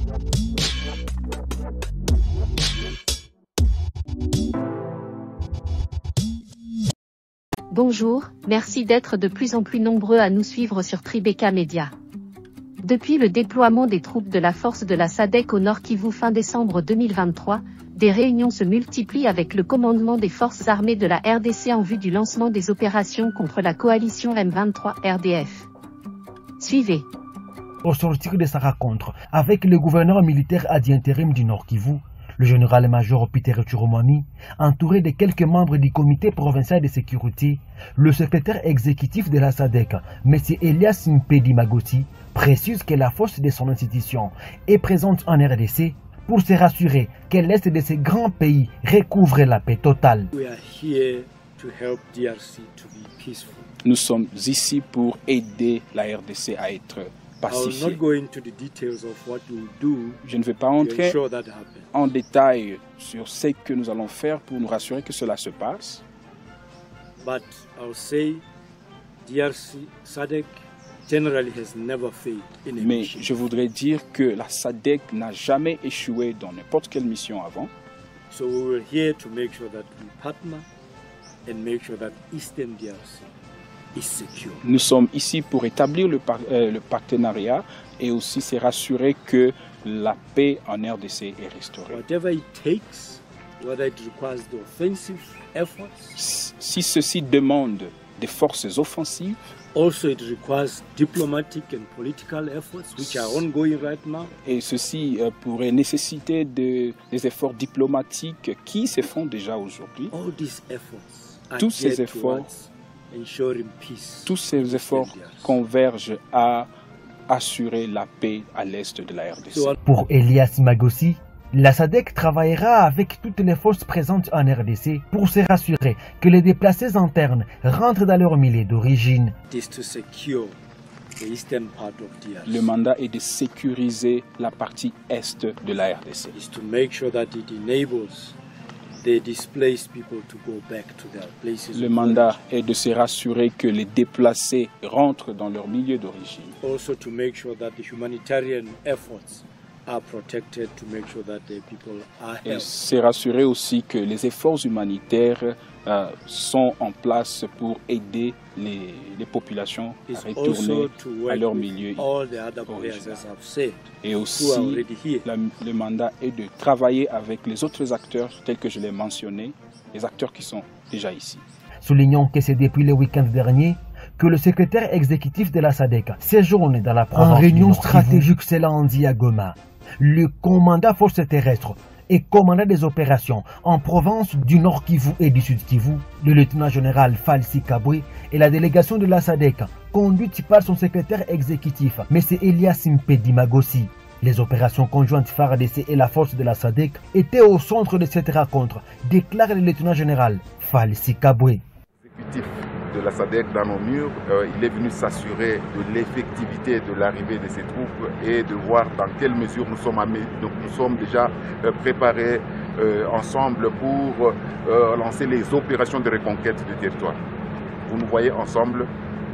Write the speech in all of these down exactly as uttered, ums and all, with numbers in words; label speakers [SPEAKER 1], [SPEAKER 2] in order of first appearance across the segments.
[SPEAKER 1] Bonjour, merci d'être de plus en plus nombreux à nous suivre sur Tribeca Media. Depuis le déploiement des troupes de la force de la SADC au Nord Kivu fin décembre deux mille vingt-trois, des réunions se multiplient avec le commandement des forces armées de la R D C en vue du lancement des opérations contre la coalition M vingt-trois R D F. Suivez.
[SPEAKER 2] Au sortir de sa rencontre avec le gouverneur militaire ad intérim du Nord Kivu, le général-major Peter Chiromwami, entouré de quelques membres du comité provincial de sécurité, le secrétaire exécutif de la SADC, M. Elias Mpedi Magossi, précise que la force de son institution est présente en R D C pour se rassurer que l'Est de ces grands pays recouvre la paix totale.
[SPEAKER 3] Nous sommes ici pour aider la R D C à être pacifiée. Je ne vais pas entrer en détail sur ce que nous allons faire pour nous rassurer que cela se passe.
[SPEAKER 4] But I'll say D R C SADC generally has never failed in a
[SPEAKER 3] Mais
[SPEAKER 4] mission.
[SPEAKER 3] je voudrais dire que la SADC n'a jamais échoué dans n'importe quelle mission avant.
[SPEAKER 4] So we were here to make sure that we partner and make sure that Eastern D R C is secure.
[SPEAKER 3] Nous sommes ici pour établir le, par euh, le partenariat et aussi se rassurer que la paix en R D C est restaurée.
[SPEAKER 4] Whatever it takes, whether it requires the offensive efforts,
[SPEAKER 3] si ceci demande des forces offensives,
[SPEAKER 4] also it requires diplomatic and political efforts which are ongoing right now.
[SPEAKER 3] Et ceci euh, pourrait nécessiter de, des efforts diplomatiques qui se font déjà aujourd'hui.
[SPEAKER 4] All these efforts are
[SPEAKER 3] Tous ces
[SPEAKER 4] geared
[SPEAKER 3] efforts,
[SPEAKER 4] towards ensuring peace.
[SPEAKER 3] tous ces efforts convergent à assurer la paix à l'est de la R D C.
[SPEAKER 2] Pour Elias Magossi, la SADC travaillera avec toutes les forces présentes en R D C pour se rassurer que les déplacés internes rentrent dans leur milieu d'origine.
[SPEAKER 3] Le mandat est de sécuriser la partie est de la R D C. Le mandat est de se rassurer que les déplacés rentrent dans leur milieu d'origine.
[SPEAKER 4] Also to make sure that the humanitarian efforts are protected, to make sure that the people are
[SPEAKER 3] Et
[SPEAKER 4] helped.
[SPEAKER 3] se rassurer aussi que les efforts humanitaires euh, sont en place pour aider les, les populations à
[SPEAKER 4] It's
[SPEAKER 3] retourner
[SPEAKER 4] also to
[SPEAKER 3] à
[SPEAKER 4] work
[SPEAKER 3] leur
[SPEAKER 4] with
[SPEAKER 3] milieu
[SPEAKER 4] all the other players,
[SPEAKER 3] original.
[SPEAKER 4] as I've said,
[SPEAKER 3] Et
[SPEAKER 4] who are
[SPEAKER 3] aussi,
[SPEAKER 4] already here.
[SPEAKER 3] la- le mandat est de travailler avec les autres acteurs tels que je l'ai mentionné, les acteurs qui sont déjà ici.
[SPEAKER 2] Soulignons que c'est depuis le week-end dernier que le secrétaire exécutif de la SADC séjourne dans la province en réunion stratégique Selandi à Goma. Le commandant forces terrestres et commandant des opérations en province du Nord Kivu et du Sud Kivu, le lieutenant-général Falsi Kabwe et la délégation de la SADC, conduite par son secrétaire exécutif, M. Elias Mpedi Magossi. Les opérations conjointes F A R D C et la force de la SADC étaient au centre de cette rencontre, déclare le lieutenant-général Falsi Kabwe.
[SPEAKER 5] L'exécutif de la SADC dans nos murs, euh, il est venu s'assurer de l'effectivité de l'arrivée de ces troupes et de voir dans quelle mesure nous sommes, amé donc nous sommes déjà euh, préparés euh, ensemble pour euh, lancer les opérations de reconquête du territoire. Vous nous voyez ensemble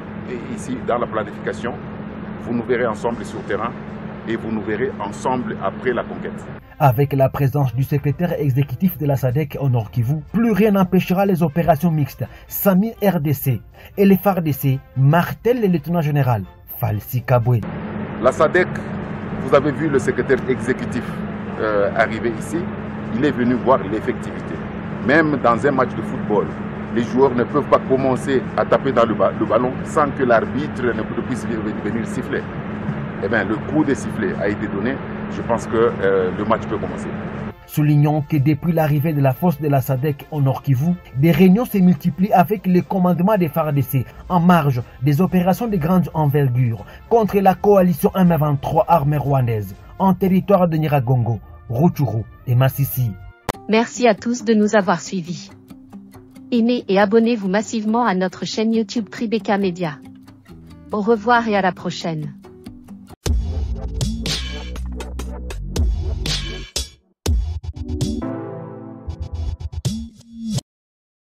[SPEAKER 5] et ici dans la planification, vous nous verrez ensemble sur le terrain et vous nous verrez ensemble après la conquête.
[SPEAKER 2] Avec la présence du secrétaire exécutif de la SADC au Nord Kivu, plus rien n'empêchera les opérations mixtes Sami R D C et les F A R D C, martèle le lieutenant-général Falsi Kabwe.
[SPEAKER 5] La SADC, vous avez vu le secrétaire exécutif euh, arriver ici, il est venu voir l'effectivité. Même dans un match de football, les joueurs ne peuvent pas commencer à taper dans le, ba le ballon sans que l'arbitre ne puisse venir siffler. Eh bien, le coup de sifflet a été donné. Je pense que euh, le match peut commencer.
[SPEAKER 2] Soulignons que depuis l'arrivée de la force de la SADC au Nord Kivu, des réunions se multiplient avec le commandement des F A R D C en marge des opérations de grande envergure contre la coalition M vingt-trois armée rwandaise en territoire de Nyiragongo, Rutshuru et Masisi.
[SPEAKER 1] Merci à tous de nous avoir suivis. Aimez et abonnez-vous massivement à notre chaîne YouTube Tribeca Media. Au revoir et à la prochaine.